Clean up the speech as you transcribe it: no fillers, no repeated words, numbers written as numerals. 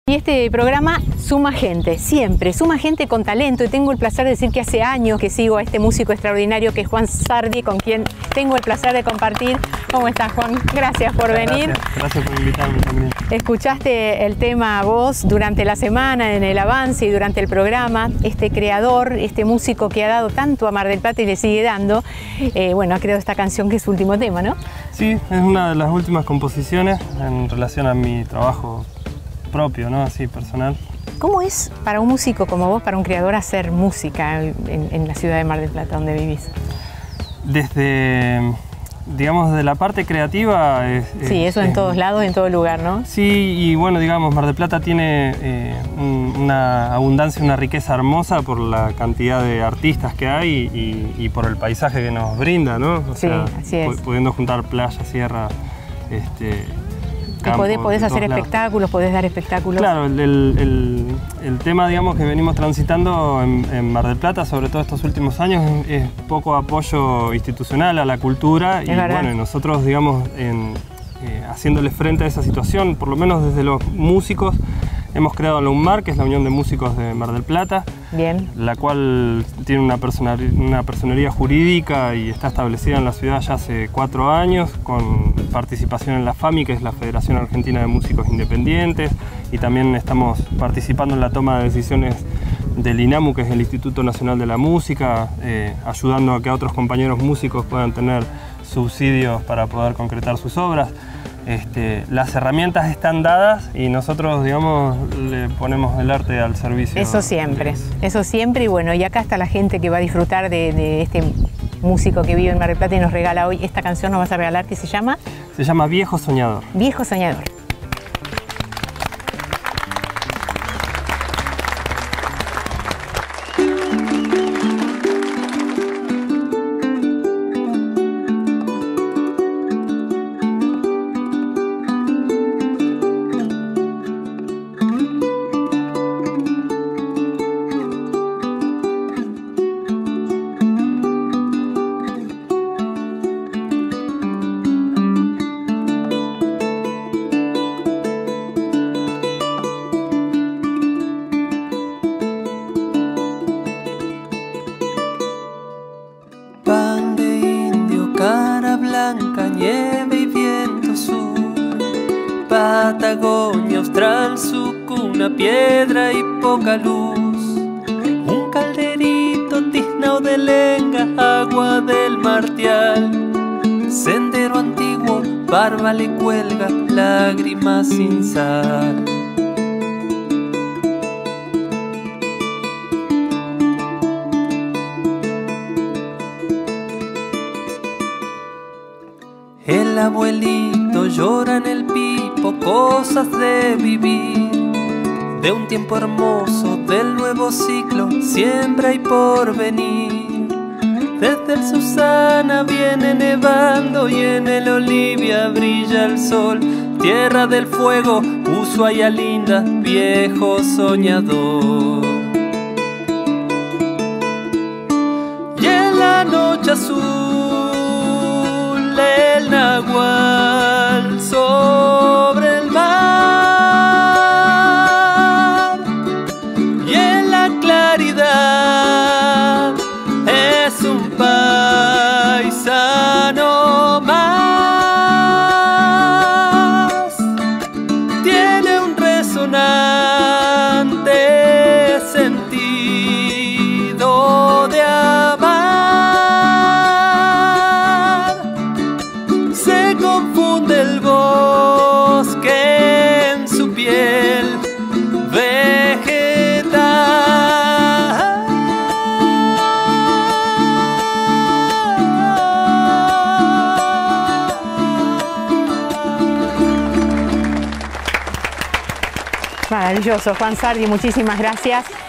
Y este programa suma gente, siempre, suma gente con talento, y tengo el placer de decir que hace años que sigo a este músico extraordinario que es Juan Sardi, con quien tengo el placer de compartir. ¿Cómo estás, Juan? Gracias por venir. Gracias por invitarme también. Escuchaste el tema vos durante la semana, en el avance y durante el programa. Este creador, este músico que ha dado tanto a Mar del Plata y le sigue dando, bueno, ha creado esta canción que es su último tema, ¿no? Sí, es una de las últimas composiciones en relación a mi trabajo propio, ¿no? Así, personal. ¿Cómo es para un músico como vos, para un creador, hacer música en la ciudad de Mar del Plata, donde vivís? Desde, digamos, de la parte creativa... Sí, eso en todos lados, en todo lugar, ¿no? Sí, y bueno, digamos, Mar del Plata tiene una abundancia, una riqueza hermosa por la cantidad de artistas que hay y por el paisaje que nos brinda, ¿no? O sea, así es. Pudiendo juntar playa, sierra, campo, podés hacer espectáculos, podés dar espectáculos. Claro, el tema, digamos, que venimos transitando en Mar del Plata, sobre todo estos últimos años, es poco apoyo institucional a la cultura. Y bueno, nosotros, digamos, haciéndole frente a esa situación, por lo menos desde los músicos, hemos creado la UNMAR, que es la Unión de Músicos de Mar del Plata. Bien. La cual tiene una personería jurídica y está establecida en la ciudad ya hace 4 años, con participación en la FAMI, que es la Federación Argentina de Músicos Independientes, y también estamos participando en la toma de decisiones del INAMU, que es el Instituto Nacional de la Música, ayudando a que otros compañeros músicos puedan tener subsidios para poder concretar sus obras. Las herramientas están dadas y nosotros, digamos, le ponemos el arte al servicio. Eso siempre, y bueno, y acá está la gente que va a disfrutar de este músico que vive en Mar del Plata y nos regala hoy esta canción, nos vas a regalar, que se llama... Se llama Viejo Soñador. Viejo Soñador. Pan de indio, cara blanca, nieve y viento sur. Patagonia austral, su cuna, piedra y poca luz. Un calderito tiznao de lenga, agua del martial. Sendero antiguo, barba le cuelga, lágrimas sin sal. El abuelito llora en el pipo, cosas de vivir, de un tiempo hermoso, del nuevo ciclo, siembra y porvenir. Desde el Susana viene nevando y en el Olivia brilla el sol. Tierra del fuego, Ushuaia linda, viejo soñador. Y en la noche azul el nahual sobre el mar, y en la claridad es un paisano más. Tiene un resonante sentido de amar. El bosque en su piel vegetal. Maravilloso, Juan Sardi, muchísimas gracias.